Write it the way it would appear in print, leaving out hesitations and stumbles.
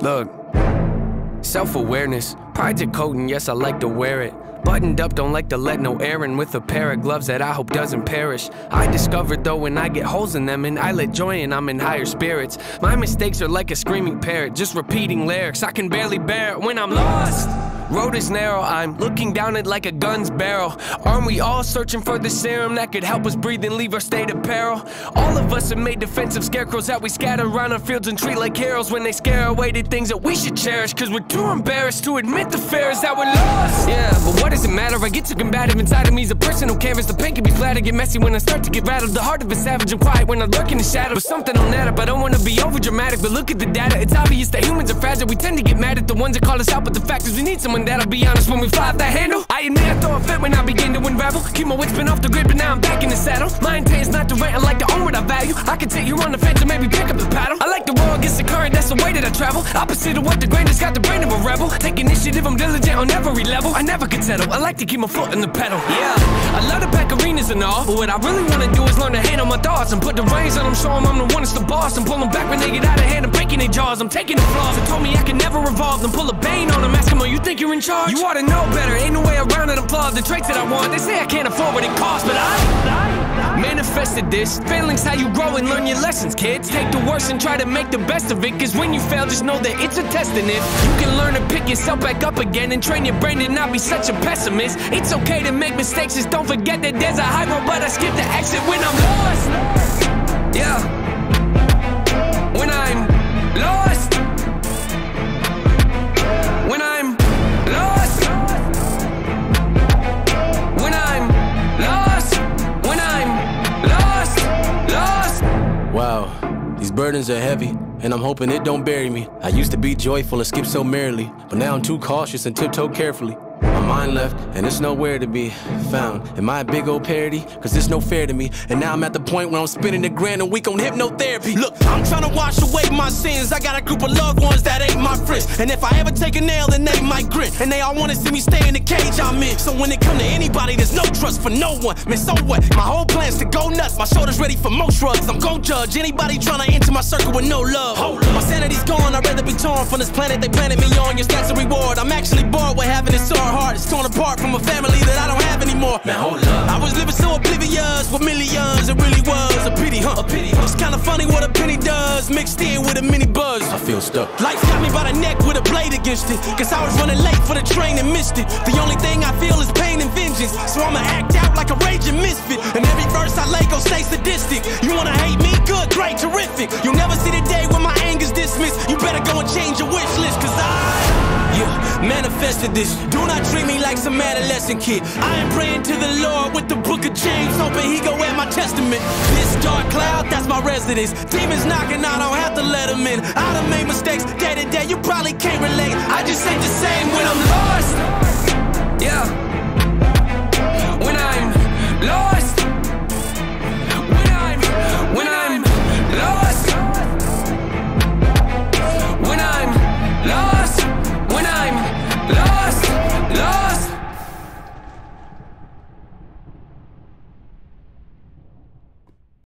Look, self-awareness, pride's a coat and yes, I like to wear it. Buttoned up, don't like to let no air in, with a pair of gloves that I hope doesn't perish. I discovered though when I get holes in them and I let joy in, I'm in higher spirits. My mistakes are like a screaming parrot, just repeating lyrics. I can barely bear it when I'm lost. Road is narrow, I'm looking down it like a gun's barrel. Aren't we all searching for the serum that could help us breathe and leave our state of peril? All of us have made defensive scarecrows that we scatter around our fields and treat like heroes when they scare away the things that we should cherish, cause we're too embarrassed to admit the fear is that we're lost. Yeah, but what does it matter? I get too combative inside of me, is a personal canvas. The pain can be flat, I get messy when I start to get rattled. The heart of a savage and quiet when I lurk in the shadow. But something on that up, I don't wanna be over dramatic, but look at the data, it's obvious that humans are fragile. We tend to get mad at the ones that call us out, but the fact is we need someone that'll be honest when we fly off that handle. I admit I throw a fit when I begin to unravel. Keep my wits been off the grid, but now I'm back in the saddle. My intent is not to rant, I like to own what I value. I can sit here on the fence and maybe pick up the paddle. I like to roll against the current, that's the way that I travel. Opposite of what the grain has got the brain of a rebel. Take initiative, I'm diligent on every level. I never can settle, I like to keep my foot in the pedal. Yeah, I love to pack arenas and all, but what I really wanna do is learn to handle my thoughts and put the reins on them, show them I'm the one that's the boss. And pull them back when they get out of hand and breaking their jaws. I'm taking the flaws, they told me I can never revolve. Then pull a bane on them, ask them, oh, you think you're in charge? You ought to know better, ain't no way around it. I'm flawed, the traits that I want. They say I can't afford what it costs, but I manifested this. Failing's how you grow and learn your lessons, kids. Take the worst and try to make the best of it, cause when you fail, just know that it's a test. And if you can learn to pick yourself back up again and train your brain to not be such a pessimist, it's okay to make mistakes, just don't forget that there's a high road, but I skip the exit when I'm lost. Yeah, when I'm lost. When I'm lost. When I'm lost. When I'm lost. Lost. Wow, these burdens are heavy, and I'm hoping it don't bury me. I used to be joyful and skip so merrily, but now I'm too cautious and tiptoe carefully. My mind left, and it's nowhere to be found. Am I a big old parody? Cause it's no fair to me. And now I'm at the point where I'm spending $1,000 a week on hypnotherapy. Look, I'm trying to wash away my sins. I got a group of loved ones that ain't my friends, and if I ever take a nail, then they might grin. And they all wanna see me stay in the cage I'm in. So when it come to anybody, there's no trust for no one. Man, so what? My whole plan's to go nuts. My shoulder's ready for most drugs. I'm gon' judge anybody trying to enter my circle with no love. My sanity's gone, I'd rather be torn from this planet they planted me on. Your stats a reward. I'm actually bored with having it so hard. It's torn apart from a family that I don't have anymore. Man, hold up. I was living so oblivious with millions, it really was a pity, huh? A pity, huh? It's kinda funny what a penny does, mixed in with a mini buzz. I feel stuck. Life got me by the neck with a blade against it, cause I was running late for the train and missed it. The only thing I feel is pain and vengeance, so I'ma act out like a raging misfit. And every verse I lay gon' stay sadistic. You wanna hate me? Good, great, terrific. You'll never see the day when my anger's dismissed. You better go and change your wish list, cause manifested this. Do not treat me like some adolescent kid. I am praying to the Lord with the book of James, hoping he go at my testament. This dark cloud, that's my residence. Demons knocking, I don't have to let them in. I done made mistakes day to day, you probably can't relate. I just ain't the same when I'm lost. Yeah, when I'm lost.